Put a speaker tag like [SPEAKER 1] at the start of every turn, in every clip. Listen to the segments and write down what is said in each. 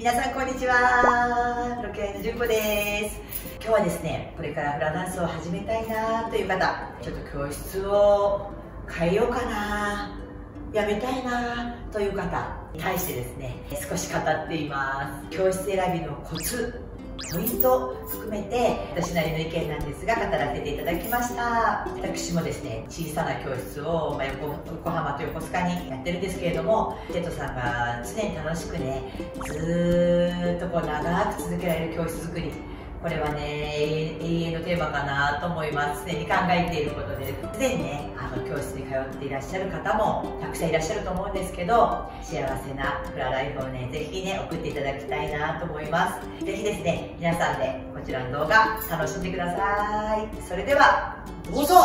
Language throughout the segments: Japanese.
[SPEAKER 1] 皆さんこんにちは。ロケアイのじゅんこです。今日はですね、これからフラダンスを始めたいなという方、ちょっと教室を変えようかな、やめたいなという方に対してですね、少し語っています。教室選びのコツ、ポイント含めて私なりの意見なんですが語らせていただきました。私もですね、小さな教室を、横浜と横須賀にやってるんですけれども、生徒さんが常に楽しくね、ずーっとこう長く続けられる教室作り、これはね、永遠のテーマかなと思います。常に考えていることで、すでにね、教室に通っていらっしゃる方もたくさんいらっしゃると思うんですけど、幸せなフラライフをね、ぜひね、送っていただきたいなと思います。ぜひですね、皆さんでこちらの動画楽しんでください。それでは、どうぞ。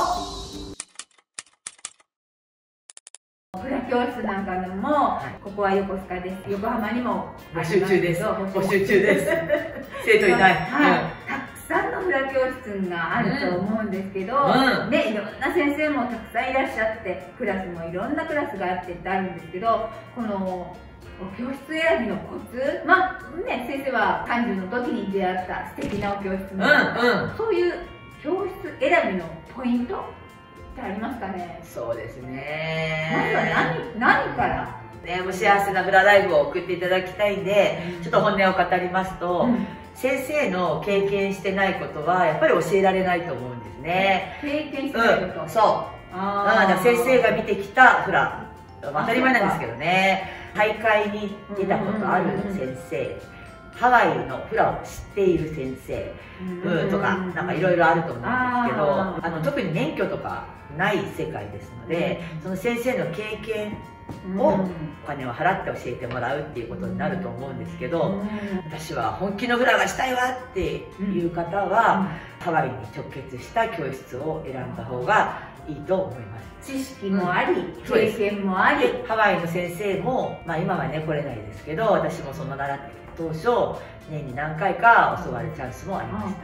[SPEAKER 2] フラ教室なんかでも、ここは横須賀です。横浜にも
[SPEAKER 1] 募集中です。募集中です。生徒いない。
[SPEAKER 2] たくさんのフラ教室があると思うんですけど、ね、いろんな先生もたくさんいらっしゃって、クラスもいろんなクラスがあってってあるんですけど、この教室選びのコツ、先生は30の時に出会った素敵なお教室の、そういう教室選びのポイントってありますかね。
[SPEAKER 1] そうですね。
[SPEAKER 2] まずは何から
[SPEAKER 1] ね、もう幸せなフラライフを送っていただきたいんで、ちょっと本音を語りますと、先生の経験してないことはやっぱり教えられないと思うんですね。
[SPEAKER 2] 経験してないこと、
[SPEAKER 1] そう。だから先生が見てきたフラ、当たり前なんですけどね、大会に出たことある先生、ハワイのフラを知っている先生とか、なんかいろいろあると思うんですけど、特に免許とかない世界ですので、その先生の経験をお金を払って教えてもらうっていうことになると思うんですけど、私は本気のフラがしたいわっていう方は、ハワイに直結した教室を選んだ方がいいと思います。
[SPEAKER 2] 知識もあり、経験もあり、
[SPEAKER 1] ハワイの先生も、今はね来れないですけど、私もその習って当初年に何回か教わるチャンスもありました。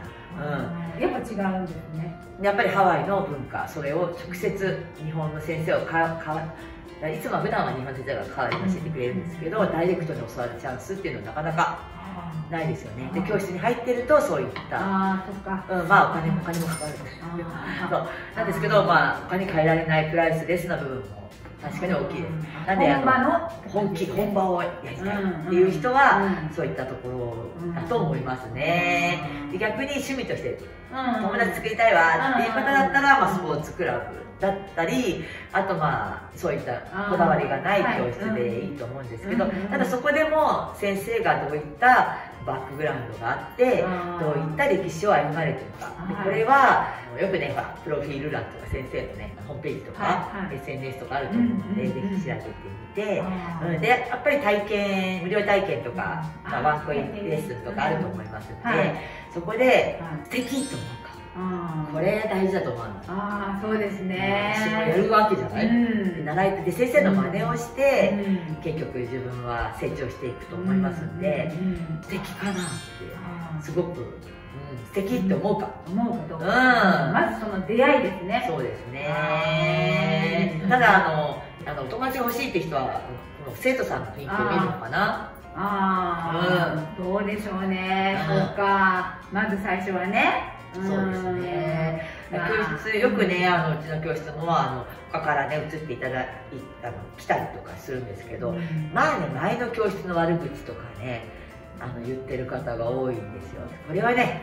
[SPEAKER 2] やっぱ違うんですね。
[SPEAKER 1] やっぱりハワイの文化、それを直接日本の先生をいつも普段は日本の先生が代わりに教えてくれるんですけど、ダイレクトに教わるチャンスっていうのはなかなかないですよね。で、教室に入ってるとそういったお金もかかるんですなんですけど、お金変えられないプライスレスな部分も確かに大きいです。なんで本場をやりたいっていう人はそういったところだと思いますね。で、逆に趣味として友達作りたいわっていう方だったら、スポーツクラブだったり、あとそういったこだわりがない教室でいいと思うんですけど、ただそこでも先生がどういったバックグラウンドがあって、どういった歴史を歩まれてるか、でこれはよくね、プロフィール欄とか先生のねホームページとか SNS とかあると思うので、ぜひ調べてみて、でやっぱり無料体験とか、ワンコインレッスンとかあると思いますので、そこで素敵と思うか、これ大事だと思うんです。
[SPEAKER 2] そうですね。
[SPEAKER 1] 私もやるわけじゃない。習えて、先生の真似をして、結局自分は成長していくと思いますんで、素敵かなって、すごく素敵って思うか。
[SPEAKER 2] まずその出会いですね。
[SPEAKER 1] そうですね。ただお友達が欲しいって人は生徒さんの雰囲気を見るのかな。
[SPEAKER 2] どうでしょうね。そうか。まず最初はね。
[SPEAKER 1] そうですね。教室よくね、うちの教室も他からね移っていただい来たりとかするんですけど、前の教室の悪口とかね言ってる方が多いんですよ。これはね、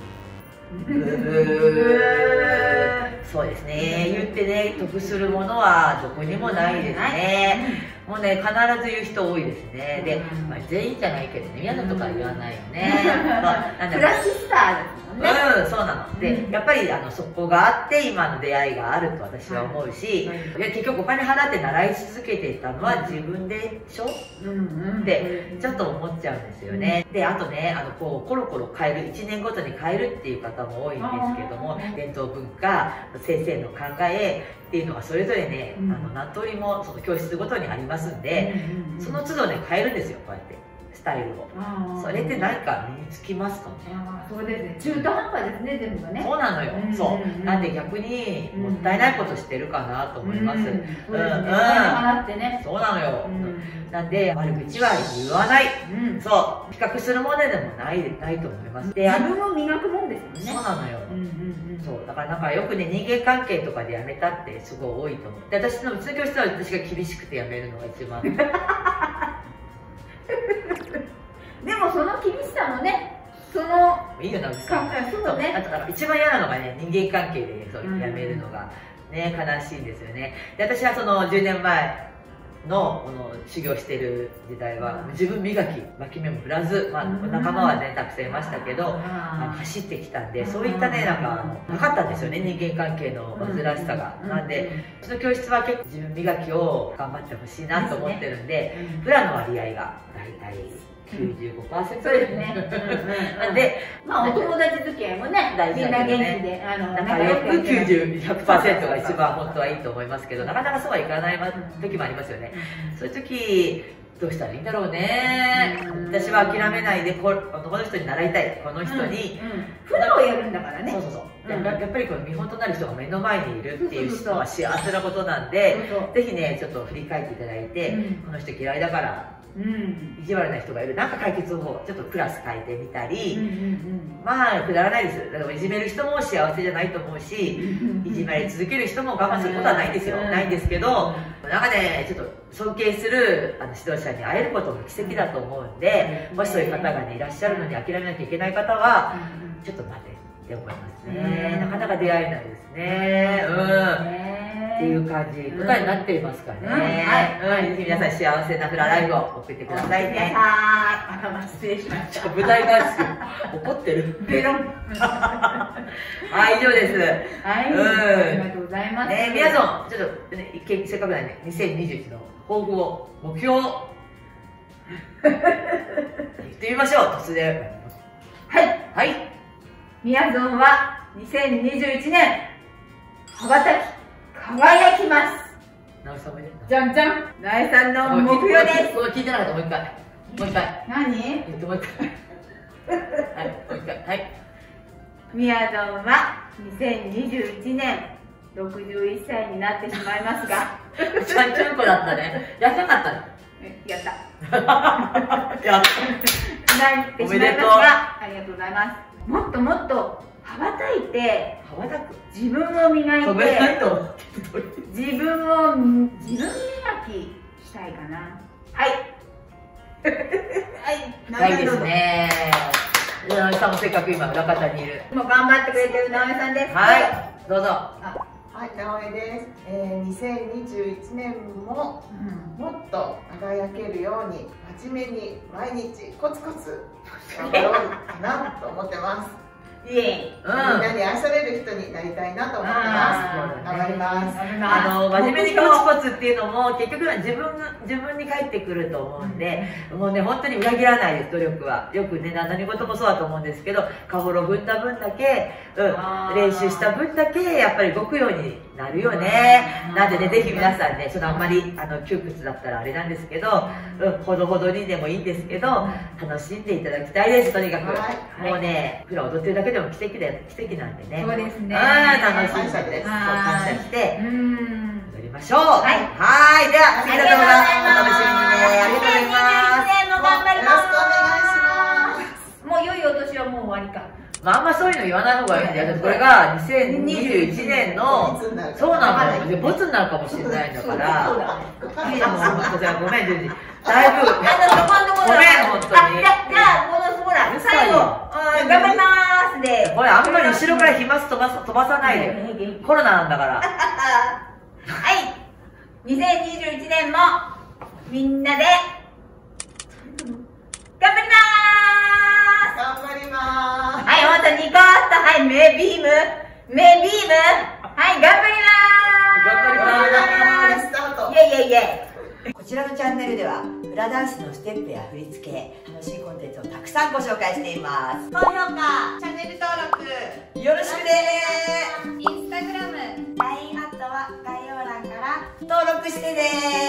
[SPEAKER 1] そうですね、言ってね得するものはどこにもないですね。もうね、必ず言う人多いですね。で、全員じゃないけどね、嫌なとか言わないよね。
[SPEAKER 2] クラシスターですもんね。
[SPEAKER 1] そうなの。で、やっぱりそこがあって今の出会いがあると私は思うし、結局お金払って習い続けていたのは自分でしょってちょっと思っちゃうんですよね。で、あとね、コロコロ変える、1年ごとに変えるっていう方も多いんですけども、伝統文化、先生の考えっていうのがそれぞれね、何通りもその教室ごとにありますんで、その都度ね変えるんですよ、こうやって。 タイルを。それって何か身につきますかね。
[SPEAKER 2] そうですね、中途半端ですね、全部ね。
[SPEAKER 1] そうなのよ。そうなんで逆にもったいないことしてるかなと思います。
[SPEAKER 2] 払ってね。
[SPEAKER 1] そうなのよ。なんで悪口は言わない。そう比較するものでもないと思います。
[SPEAKER 2] 自分を磨くもんですよね。
[SPEAKER 1] そうなのよ。そうだからなんかよくね、人間関係とかでやめたってすごい多いと思う。で、私のうちの教室は私が厳しくてやめるのが一番
[SPEAKER 2] でもその厳しさもね、その
[SPEAKER 1] いいよな、そうね。あと一番嫌なのがね、人間関係でそうやめるのがね、悲しいんですよね。で、私はその10年前のこの修行してる時代は自分磨き、脇目も振らず、仲間はねたくさんいましたけど、走ってきたんで、そういったね、なんかなかったんですよね、人間関係の煩わしさが。なんでうちの教室は結構自分磨きを頑張ってほしいなと思ってるんで、プラの割合が大体95% ですね。なんで、
[SPEAKER 2] お友達付き合いもね、みんな元気で
[SPEAKER 1] 仲良く90%が一番本当はいいと思いますけど、なかなかそうはいかない時もありますよね。そういう時どうしたらいいんだろうね。私は諦めないでこの人に習いたい、この人に
[SPEAKER 2] プロをやるんだからね。
[SPEAKER 1] やっぱりこの見本となる人が目の前にいるっていうのは幸せなことなんで、ぜひねちょっと振り返っていただいて、この人嫌いだから意地悪な人がいる、なんか解決方法ちょっとクラス変えてみたり、くだらないです。だからいじめる人も幸せじゃないと思うし、いじめ続ける人も我慢することはないんですよ、ないんですけど、なんかねちょっと尊敬する指導者に会えることも奇跡だと思うんで、もしそういう方がねいらっしゃるのに諦めなきゃいけない方はちょっと待てって思いますね。なかなか出会えないですね。っていう感じ答えになっていますかね。ぜひ皆さん幸せなフラライフを送ってくださいね。
[SPEAKER 2] 失礼しました。
[SPEAKER 1] 舞台ダンス怒ってる。
[SPEAKER 2] ベロン。
[SPEAKER 1] 以上です。
[SPEAKER 2] ありがとうございます。
[SPEAKER 1] 皆さんちょっとせっかくなんで2021の抱負を目標を言ってみましょう。突然。はい。
[SPEAKER 2] みやぞんは2021年羽ばたき輝きます。じゃんじゃん。なえさんの目標です。
[SPEAKER 1] これ聞いてなかった。もう一回。
[SPEAKER 2] 何？
[SPEAKER 1] 言ってもう一回。はい、もう一回。はい。
[SPEAKER 2] みやぞんは2021年61歳になってしまいますが。
[SPEAKER 1] ちゃんちゃんこだったね。やってなかったね。
[SPEAKER 2] やった。
[SPEAKER 1] やった。
[SPEAKER 2] なってしまいますが、ありがとうございます。もっともっと羽ばたいて、自分を磨いて、自分磨きしたいかな。はい
[SPEAKER 1] はい、ですね。直美さんもせっかく今裏方にいる。
[SPEAKER 2] もう頑張ってくれてる直美さんです。
[SPEAKER 1] はい、どうぞ。
[SPEAKER 3] はい、直美です。2021年ももっと輝けるように真面目に毎日コツコツ頑張ろうかなと思ってます。みんなに愛される人になりたいなと思ってます。頑張ります。
[SPEAKER 1] 真面目にコツコツっていうのも結局は自分に返ってくると思うんで、もうね本当に裏切らないです。努力はよくね何事もそうだと思うんですけど、カホロ踏んだ分だけ、練習した分だけやっぱり動くようになるよね。なんでねぜひ皆さんね、あんまり窮屈だったらあれなんですけど、ほどほどにでもいいんですけど楽しんでいただきたいです。とにかくもうねフラ踊ってるだけでも奇跡なんでね。
[SPEAKER 2] そうですね。
[SPEAKER 1] 楽しんで感謝して踊りましょう。はい、ではありがとうございます。お楽しみにね。ありがとうございます。
[SPEAKER 2] 2021年も頑張ります。
[SPEAKER 3] よろしくお願いします。
[SPEAKER 2] もう良いお年はもう終わりか。
[SPEAKER 1] あんまそういうの言わない方がいいんだよ。これが2021年のそうなのよ。ボツになるかもしれないんだから。ごめん、ジュンジ。だいぶごめん本当に。
[SPEAKER 2] じゃあこの最後頑張りますで。
[SPEAKER 1] これあんまり後ろから飛沫飛ばさないで。コロナなんだから。
[SPEAKER 2] はい。2021年もみんなで頑張ります。
[SPEAKER 3] 頑張ります。
[SPEAKER 2] はい、本当にニコッと、はい、目ビーム、はい、頑張ります。
[SPEAKER 3] スタート。
[SPEAKER 2] イエイイエイイエイ。
[SPEAKER 1] こちらのチャンネルではフラダンスのステップや振り付け、楽しいコンテンツをたくさんご紹介しています。
[SPEAKER 2] 高評価、チャンネル登録
[SPEAKER 1] よろしくね
[SPEAKER 2] ー。インスタグラム、 LINE アットは概要欄から
[SPEAKER 1] 登録してねー。